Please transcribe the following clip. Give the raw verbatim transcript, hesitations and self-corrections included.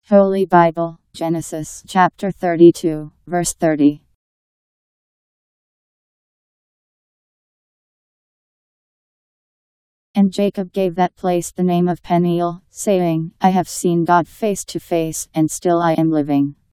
Holy Bible, Genesis chapter thirty-two, verse thirty. And Jacob gave that place the name of Peniel, saying, I have seen God face to face, and still I am living.